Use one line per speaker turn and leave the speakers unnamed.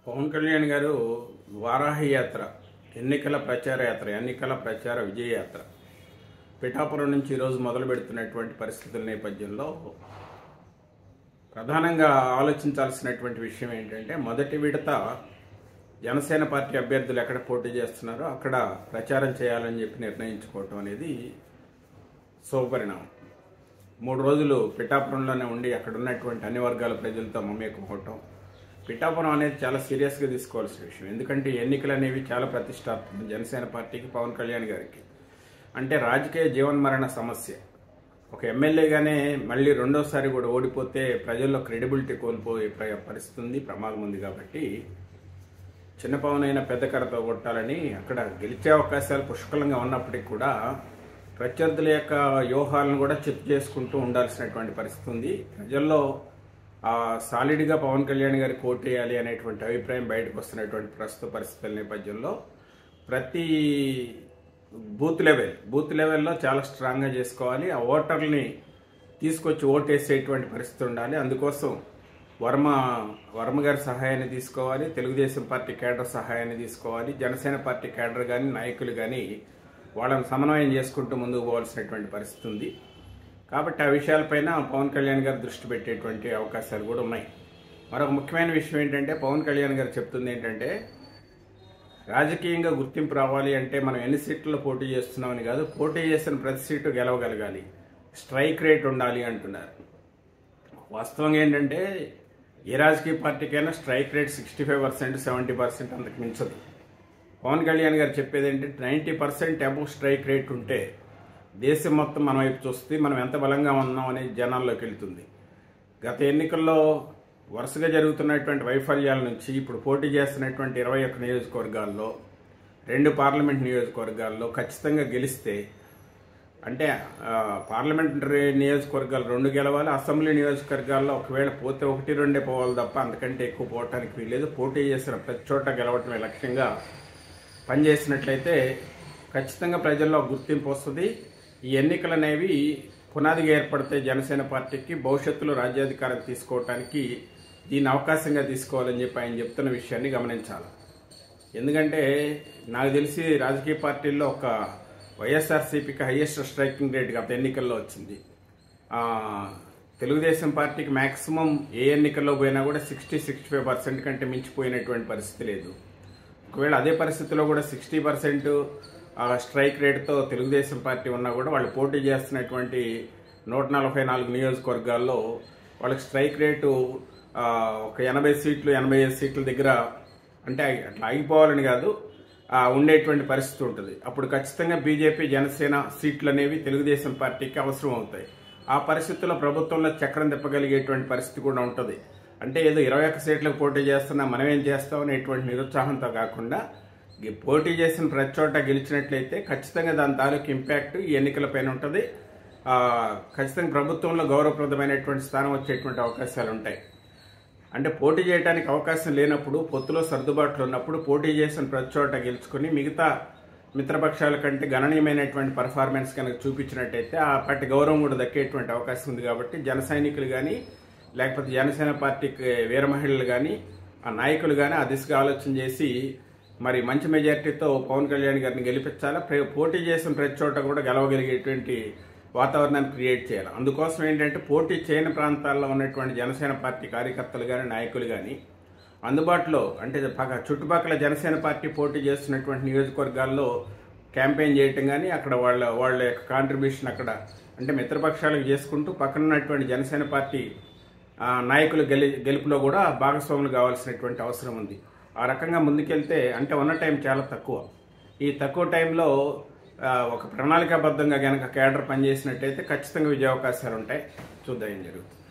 పవన్ కళ్యాణ్ గారు వారాహి యాత్ర ఎన్నికల ప్రచార విజయ యాత్ర పిఠాపురం నుంచి ఈరోజు మొదలు పెడుతున్నటువంటి పరిస్థితుల నేపథ్యంలో ప్రధానంగా ఆలోచించాల్సినటువంటి విషయం ఏంటంటే మొదటి విడత జనసేన పార్టీ అభ్యర్థులు ఎక్కడ పోటీ చేస్తున్నారో అక్కడ ప్రచారం చేయాలని చెప్పి నిర్ణయించుకోవటం అనేది శుభపరిణామం. 3 రోజులు పిఠాపురంలోనే ఉండి అక్కడ ఉన్నటువంటి అన్ని వర్గాల ప్రజలతో మమేకమవటం. పిఠాపురం అనేది చాలా సీరియస్గా తీసుకోవాల్సిన విషయం. ఎందుకంటే ఎన్నికలు అనేవి చాలా ప్రతిష్టాత్మకం జనసేన పార్టీకి, పవన్ కళ్యాణ్ గారికి. అంటే రాజకీయ జీవన్మరణ సమస్య. ఒక ఎమ్మెల్యేగానే మళ్ళీ రెండోసారి కూడా ఓడిపోతే ప్రజల్లో క్రెడిబిలిటీ కోల్పోయే పరిస్థితి ఉంది, ప్రమాదం ఉంది. కాబట్టి చిన్న పవన్ అయినా పెద్ద కర్రతో కొట్టాలని అక్కడ గెలిచే అవకాశాలు పుష్కలంగా ఉన్నప్పటికీ కూడా ప్రత్యర్థుల యొక్క వ్యూహాలను కూడా చెక్ చేసుకుంటూ ఉండాల్సినటువంటి పరిస్థితి ఉంది. ప్రజల్లో సాలిడ్గా పవన్ కళ్యాణ్ గారికి ఓటేయాలి అనేటువంటి అభిప్రాయం బయటకు వస్తున్నటువంటి ప్రస్తుత పరిస్థితుల నేపథ్యంలో ప్రతి బూత్ లెవెల్లో చాలా స్ట్రాంగ్గా చేసుకోవాలి. ఆ ఓటర్ని తీసుకొచ్చి ఓటేసేటువంటి పరిస్థితి ఉండాలి. అందుకోసం వర్మ గారి సహాయాన్ని తీసుకోవాలి, తెలుగుదేశం పార్టీ కేడర్ సహాయాన్ని తీసుకోవాలి, జనసేన పార్టీ కేడర్ కానీ నాయకులు కానీ వాళ్ళని సమన్వయం చేసుకుంటూ ముందుకు పోవాల్సినటువంటి పరిస్థితి ఉంది. కాబట్టి ఆ విషయాలపైన పవన్ కళ్యాణ్ గారు దృష్టి పెట్టేటువంటి అవకాశాలు కూడా ఉన్నాయి. మరొక ముఖ్యమైన విషయం ఏంటంటే పవన్ కళ్యాణ్ గారు చెప్తుంది ఏంటంటే రాజకీయంగా గుర్తింపు రావాలి అంటే మనం ఎన్ని సీట్లలో పోటీ చేస్తున్నామని కాదు, పోటీ చేసిన ప్రతి సీటు గెలవగలగాలి, స్ట్రైక్ రేట్ ఉండాలి అంటున్నారు. వాస్తవంగా ఏంటంటే ఏ రాజకీయ పార్టీకైనా స్ట్రైక్ రేట్ 65%, 70% అంతకు మించదు. పవన్ కళ్యాణ్ గారు చెప్పేది ఏంటంటే 90% అబవ్ స్ట్రైక్ రేట్ ఉంటే దేశం మొత్తం మన వైపు చూస్తే మనం ఎంత బలంగా ఉన్నాం అనేది జనాల్లోకి వెళ్తుంది. గత ఎన్నికల్లో వరుసగా జరుగుతున్నటువంటి వైఫల్యాల నుంచి ఇప్పుడు పోటీ చేస్తున్నటువంటి 21 నియోజకవర్గాల్లో 2 పార్లమెంట్ నియోజకవర్గాల్లో ఖచ్చితంగా గెలిస్తే, అంటే పార్లమెంటరీ నియోజకవర్గాలు 2 గెలవాలి, అసెంబ్లీ నియోజకవర్గాల్లో ఒకవేళ పోతే 1-2 పోవాలి తప్ప అంతకంటే ఎక్కువ పోవటానికి వీల్లేదు. పోటీ చేసిన ప్రతి చోట గెలవటమే లక్ష్యంగా పనిచేసినట్లయితే ఖచ్చితంగా ప్రజల్లో గుర్తింపు వస్తుంది. ఈ ఎన్నికలు అనేవి పునాదిగా ఏర్పడితే జనసేన పార్టీకి భవిష్యత్తులో రాజ్యాధికారం తీసుకోవటానికి దీన్ని అవకాశంగా తీసుకోవాలని చెప్పి ఆయన చెప్తున్న విషయాన్ని గమనించాలి. ఎందుకంటే నాకు తెలిసి రాజకీయ పార్టీల్లో ఒక వైఎస్ఆర్సీపీకి హైయెస్ట్ స్ట్రైకింగ్ రేట్ గత ఎన్నికల్లో వచ్చింది. తెలుగుదేశం పార్టీకి మ్యాక్సిమం ఏ ఎన్నికల్లో పోయినా కూడా 60-65% కంటే మించిపోయినటువంటి పరిస్థితి లేదు. ఒకవేళ అదే పరిస్థితిలో కూడా 60% స్ట్రైక్ రేట్తో తెలుగుదేశం పార్టీ ఉన్నా కూడా వాళ్ళు పోటీ చేస్తున్నటువంటి 144 నియోజకవర్గాల్లో వాళ్ళకి స్ట్రైక్ రేటు ఒక 80 సీట్లు 85 సీట్ల దగ్గర, అంటే అట్లా ఆగిపోవాలని కాదు, ఉండేటువంటి పరిస్థితి ఉంటుంది. అప్పుడు ఖచ్చితంగా బీజేపీ జనసేన సీట్లు అనేవి తెలుగుదేశం పార్టీకి అవసరం అవుతాయి. ఆ పరిస్థితుల్లో ప్రభుత్వంలో చక్రం తిప్పగలిగేటువంటి పరిస్థితి కూడా ఉంటుంది. అంటే ఏదో 21 సీట్లకు పోటీ చేస్తున్నా మనమేం చేస్తాం అనేటువంటి నిరుత్సాహంతో కాకుండా పోటీ చేసిన ప్రతి చోట గెలిచినట్లయితే ఖచ్చితంగా దాని తాలూకు ఇంపాక్ట్ ఈ ఎన్నికలపైన ఉంటుంది. ఖచ్చితంగా ప్రభుత్వంలో గౌరవప్రదమైనటువంటి స్థానం వచ్చేటువంటి అవకాశాలు ఉంటాయి. అంటే పోటీ చేయడానికి అవకాశం లేనప్పుడు, పొత్తులో సర్దుబాట్లు ఉన్నప్పుడు పోటీ చేసిన ప్రతి చోట గెలుచుకుని మిగతా మిత్రపక్షాల కంటే గణనీయమైనటువంటి పర్ఫార్మెన్స్ కనుక చూపించినట్టయితే ఆ పార్టీ గౌరవం కూడా దక్కేటువంటి అవకాశం ఉంది. కాబట్టి జన సైనికులు కానీ లేకపోతే జనసేన పార్టీకి వీర మహిళలు కానీ ఆ నాయకులు కానీ ఆ దిశగా ఆలోచన చేసి మరి మంచి మెజార్టీతో పవన్ కళ్యాణ్ గారిని గెలిపించాలా, పోటీ చేసిన ప్రతి చోట కూడా గెలవగలిగేటువంటి వాతావరణాన్ని క్రియేట్ చేయాలి. అందుకోసం ఏంటంటే పోటీ చేయని ప్రాంతాల్లో ఉన్నటువంటి జనసేన పార్టీ కార్యకర్తలు కానీ నాయకులు కానీ అందుబాటులో, అంటే చుట్టుపక్కల జనసేన పార్టీ పోటీ చేస్తున్నటువంటి నియోజకవర్గాల్లో క్యాంపెయిన్ చేయటం కానీ అక్కడ వాళ్ళ యొక్క కాంట్రిబ్యూషన్ అక్కడ అంటే మిత్రపక్షాలకు చేసుకుంటూ పక్కన ఉన్నటువంటి జనసేన పార్టీ నాయకులు గెలుపులో కూడా భాగస్వాములు కావాల్సినటువంటి అవసరం ఉంది. ఆ రకంగా ముందుకెళ్తే, అంటే ఉన్న టైం చాలా తక్కువ, ఈ తక్కువ టైంలో ఒక ప్రణాళికాబద్ధంగా కనుక కేడర్ పనిచేసినట్టయితే ఖచ్చితంగా విజయావకాశాలు ఉంటాయి. చూద్దాం ఏం జరుగుతుంది.